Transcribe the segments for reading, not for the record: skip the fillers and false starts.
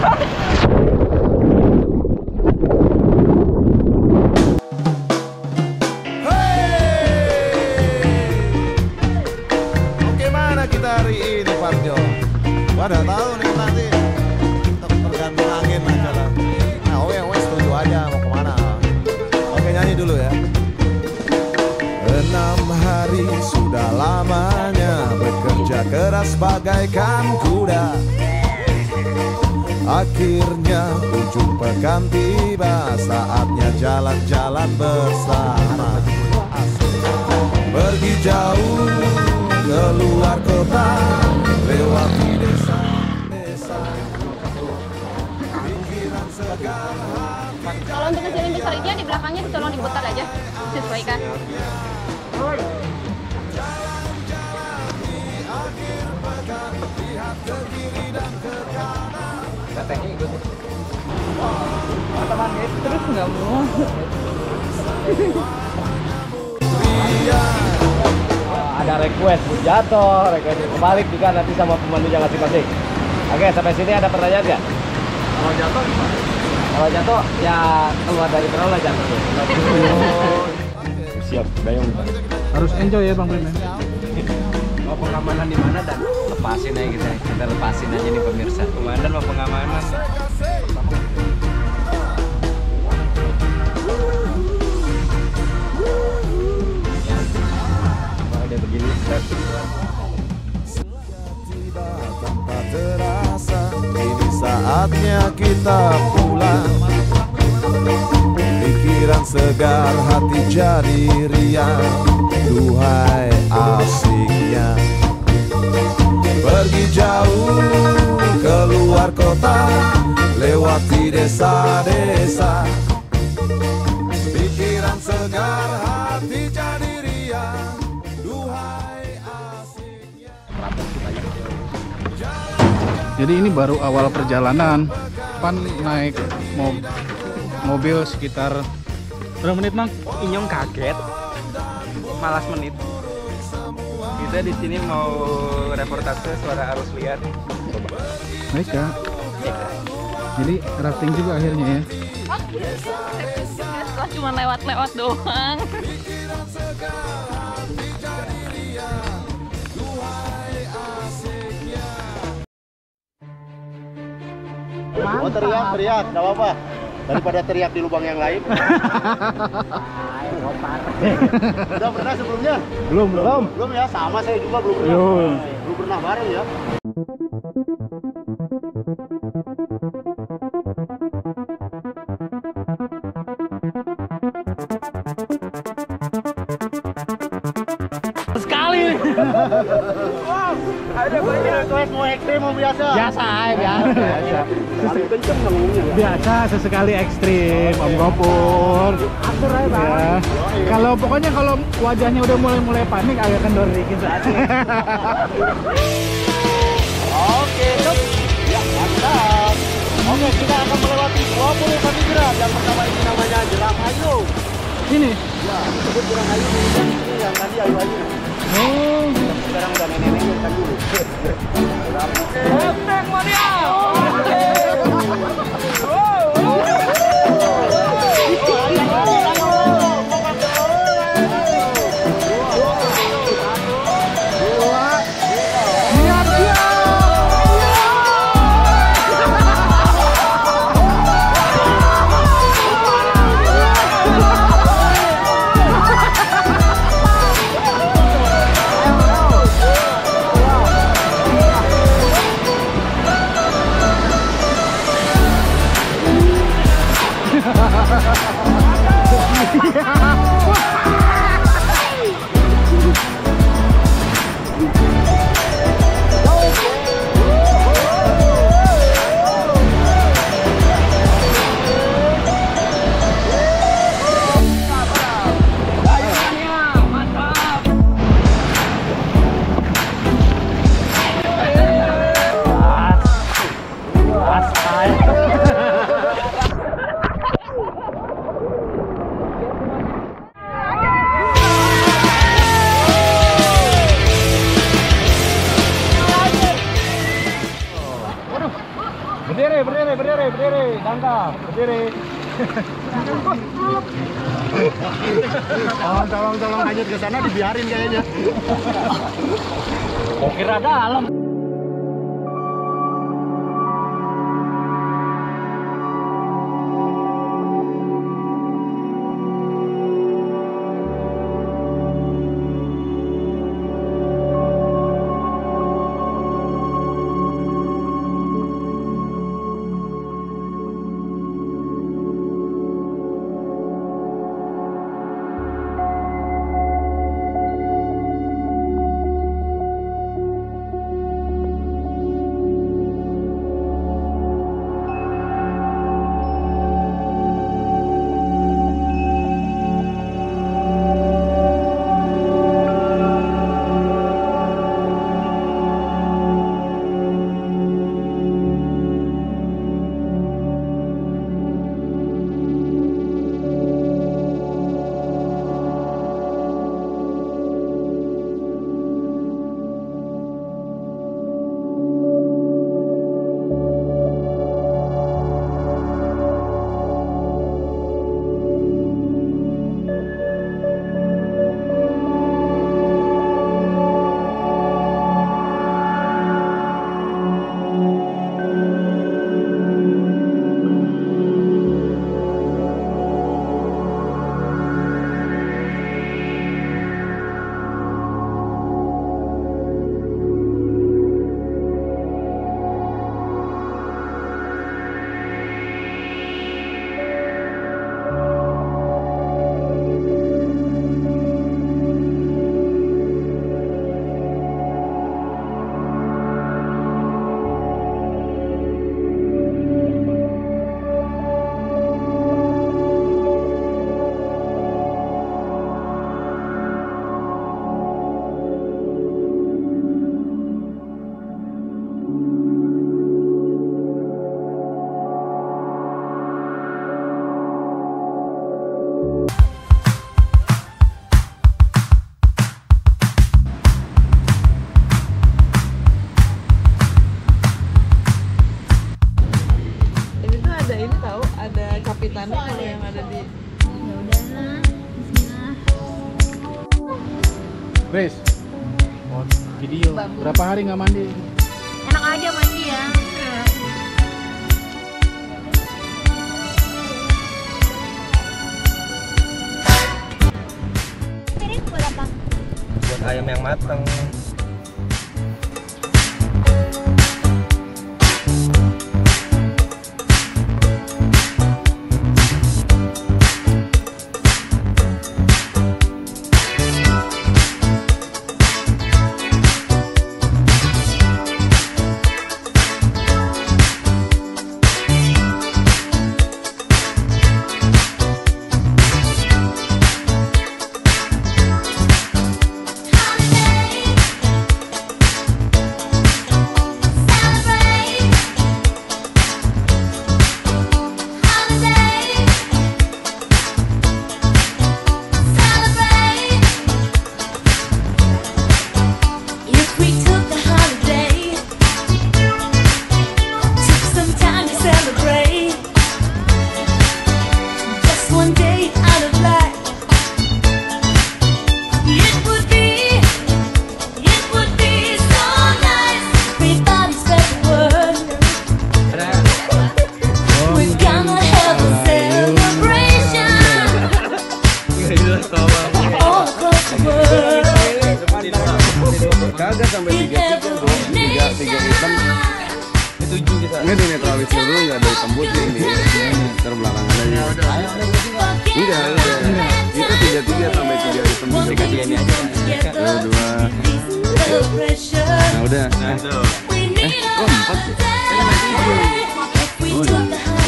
Oke, mana kita hari ini, Parjo? Gua udah tahu nih nanti tergantung angin aja lah. Nah, wes setuju aja mau kemana. Oke, nyanyi dulu ya. 6 hari sudah lamanya bekerja keras bagaikan kuda. Akhirnya ujung pekan tiba, saatnya jalan-jalan bersama. Pergi jauh keluar kota, lewati desa-desa, pikiran segar hati. Kalau untuk kecilin besarnya di belakangnya tolong diputar aja, sesuaikan. Katanya ikut. Teman terus nggak mau. Ada request jatuh, request kebalik juga nanti sama pemandunya masing-masing. Oke, sampai sini ada pertanyaan nggak? Kalau jatuh gimana? Kalau jatuh ya keluar dari perahu lah jatuh. Siap, dayung. Harus enjoy ya Bang Prim. Mau pengamanan di mana dan lepasin aja kita lepasin aja nih pemirsa. Komandan mau pengamanan. Udah begini. Tiba tanpa terasa, ini saatnya kita pulang. Pikiran segar, hati jadi riang. Duhai asiknya pergi jauh keluar kota, lewati desa-desa. Pikiran segar, hati jadi riang. Duhai asiknya. Jadi ini baru awal perjalanan. Pan naik mobil sekitar berapa menit, Mang? Inyong kaget. Malas menit. Kita di sini mau reportase suara arus liar. Baik ya. Jadi rafting juga akhirnya ya. Setelah cuma lewat-lewat doang. Oh, teriak, nggak apa-apa. Daripada teriak di lubang yang lain. Udah pernah sebelumnya? Belum ya, sama saya juga belum pernah. Belum pernah bareng ya. Sekali. Ada banyak mau ekstrim mau biasa. Biasa. Paling kenceng ngomongnya. Biasa sesekali ekstrim, Om Gopur. Atur aja, Bang. Ya. Kalau pokoknya kalau wajahnya udah mulai panik agak kendor dikit. Oke, stop. Ya, mantap. Oke, kita akan melewati 20 samudera. Yang pertama ini namanya Jelang Ayu. Ini. Ya, disebut Jelang Ayu ini yang tadi ayu-ayu. Oh. Sekarang udah nenek-nenek kan dulu. Hashtag mania. berdiri, tangkap, berdiri. Tolong lanjut ke sana dibiarin kayaknya. Kok kira dalam? kapitannya kalau yang ada di. Ya udahlah, bismillah. Grace, video berapa hari nggak mandi? Enak aja mandi ya. Ini buat apa? Buat ayam yang matang. Kagak sampai 3 hitam. Ini 7 kita. Ini dinetralis dulu, nggak ada hitam putih ini. Terbelakangan aja. Udah. Itu 3 sampai 3 hitam. Dikasih ini aja. 2. Nah udah. Kok 4 sih? Udah.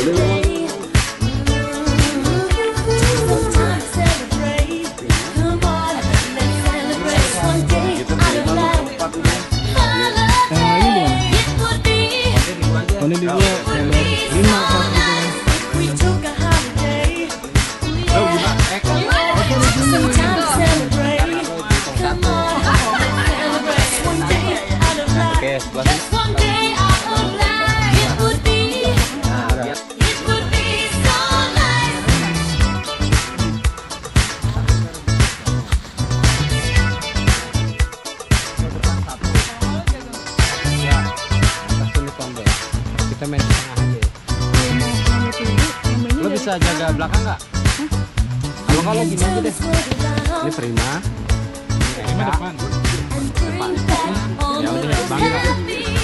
Ini di gua 5 pas gitu kan. Oke, sebelah sini. bisa jaga belakang nggak? Kalau nggak lo gini aja deh. Ini Prima. Ini depan. Depan. Ya udah, bangga.